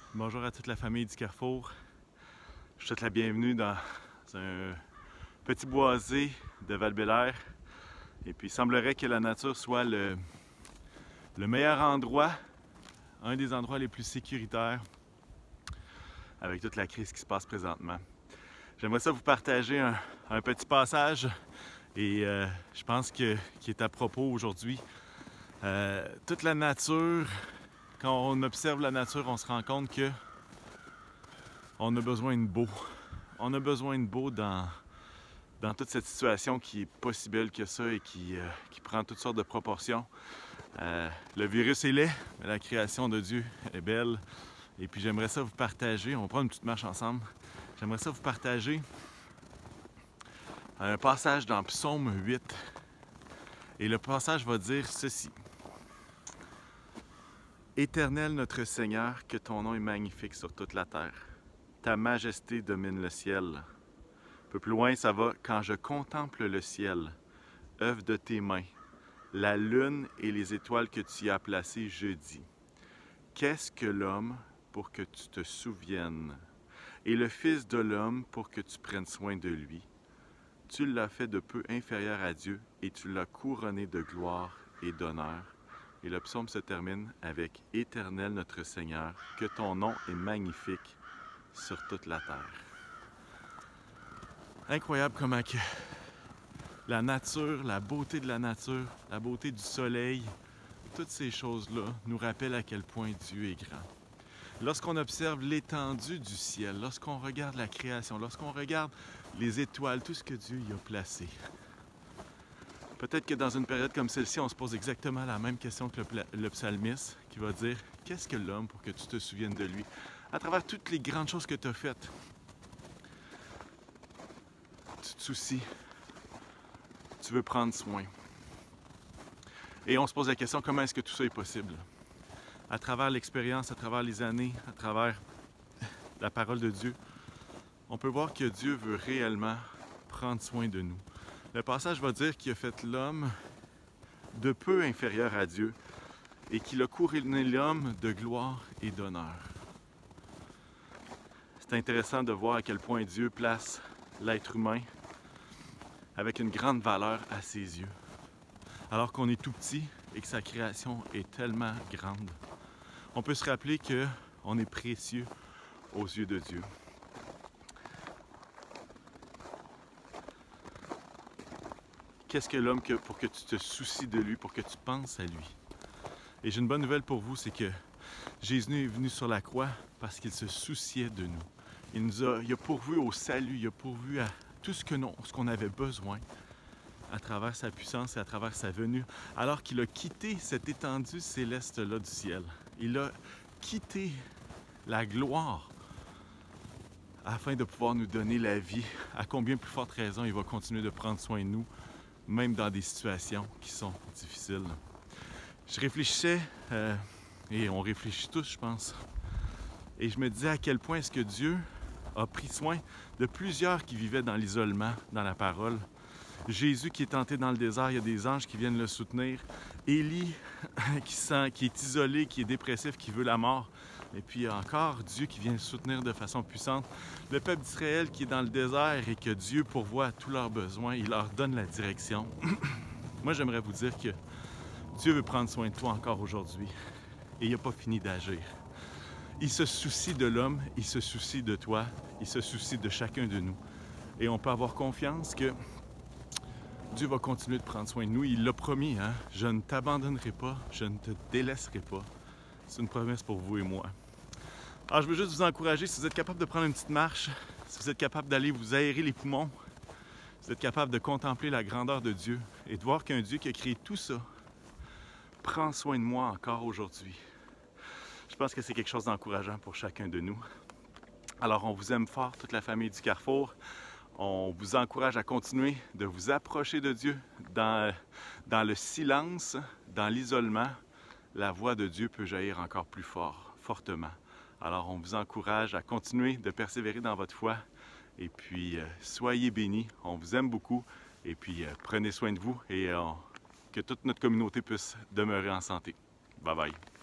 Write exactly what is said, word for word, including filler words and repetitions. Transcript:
Bonjour à toute la famille du Carrefour. Je vous souhaite la bienvenue dans un petit boisé de Val-Bélair. Et puis il semblerait que la nature soit le, le meilleur endroit, un des endroits les plus sécuritaires avec toute la crise qui se passe présentement. J'aimerais ça vous partager un, un petit passage et euh, je pense que qui est à propos aujourd'hui. Euh, toute la nature, quand on observe la nature, on se rend compte que on a besoin de beau. On a besoin de beau dans, dans toute cette situation qui est pas si belle que ça et qui, euh, qui prend toutes sortes de proportions. Euh, le virus est laid, mais la création de Dieu est belle. Et puis j'aimerais ça vous partager, on va prendre une petite marche ensemble. J'aimerais ça vous partager un passage dans Psaume huit. Et le passage va dire ceci. Éternel notre Seigneur, que ton nom est magnifique sur toute la terre. Ta majesté domine le ciel. Un peu plus loin, ça va. Quand je contemple le ciel, œuvre de tes mains, la lune et les étoiles que tu y as placées, je dis. Qu'est-ce que l'homme pour que tu te souviennes? Et le Fils de l'homme pour que tu prennes soin de lui? Tu l'as fait de peu inférieur à Dieu et tu l'as couronné de gloire et d'honneur. Et le psaume se termine avec « Éternel notre Seigneur, que ton nom est magnifique sur toute la terre. » Incroyable comment que la nature, la beauté de la nature, la beauté du soleil, toutes ces choses-là nous rappellent à quel point Dieu est grand. Lorsqu'on observe l'étendue du ciel, lorsqu'on regarde la création, lorsqu'on regarde les étoiles, tout ce que Dieu y a placé, peut-être que dans une période comme celle-ci, on se pose exactement la même question que le, le psalmiste qui va dire « Qu'est-ce que l'homme pour que tu te souviennes de lui? » À travers toutes les grandes choses que tu as faites, tu te soucies, tu veux prendre soin. Et on se pose la question, comment est-ce que tout ça est possible? À travers l'expérience, à travers les années, à travers la parole de Dieu, on peut voir que Dieu veut réellement prendre soin de nous. Le passage va dire qu'il a fait l'homme de peu inférieur à Dieu et qu'il a couronné l'homme de gloire et d'honneur. C'est intéressant de voir à quel point Dieu place l'être humain avec une grande valeur à ses yeux. Alors qu'on est tout petit et que sa création est tellement grande, on peut se rappeler qu'on est précieux aux yeux de Dieu. Qu'est-ce que l'homme que, pour que tu te soucies de lui, pour que tu penses à lui? Et j'ai une bonne nouvelle pour vous, c'est que Jésus est venu sur la croix parce qu'il se souciait de nous. Il nous a, il a pourvu au salut, il a pourvu à tout ce que non, ce qu'on avait besoin à travers sa puissance et à travers sa venue, alors qu'il a quitté cette étendue céleste-là du ciel. Il a quitté la gloire afin de pouvoir nous donner la vie. À combien plus forte raison il va continuer de prendre soin de nous, même dans des situations qui sont difficiles. Je réfléchissais, euh, et on réfléchit tous, je pense, et je me disais à quel point est-ce que Dieu a pris soin de plusieurs qui vivaient dans l'isolement, dans la parole. Jésus qui est tenté dans le désert, il y a des anges qui viennent le soutenir. Élie qui, sent, qui est isolé, qui est dépressif, qui veut la mort. Et puis encore Dieu qui vient le soutenir de façon puissante. Le peuple d'Israël qui est dans le désert et que Dieu pourvoit à tous leurs besoins, il leur donne la direction. Moi, j'aimerais vous dire que Dieu veut prendre soin de toi encore aujourd'hui et il n'a pas fini d'agir. Il se soucie de l'homme, il se soucie de toi, il se soucie de chacun de nous. Et on peut avoir confiance que Dieu va continuer de prendre soin de nous. Il l'a promis, hein? Je ne t'abandonnerai pas, je ne te délaisserai pas. C'est une promesse pour vous et moi. Alors, je veux juste vous encourager, si vous êtes capable de prendre une petite marche, si vous êtes capable d'aller vous aérer les poumons, si vous êtes capable de contempler la grandeur de Dieu et de voir qu'un Dieu qui a créé tout ça prend soin de moi encore aujourd'hui. Je pense que c'est quelque chose d'encourageant pour chacun de nous. Alors, on vous aime fort, toute la famille du Carrefour. On vous encourage à continuer de vous approcher de Dieu dans, dans le silence, dans l'isolement. La voix de Dieu peut jaillir encore plus fort, fortement. Alors, on vous encourage à continuer de persévérer dans votre foi. Et puis, euh, soyez bénis. On vous aime beaucoup. Et puis, euh, prenez soin de vous et euh, que toute notre communauté puisse demeurer en santé. Bye bye.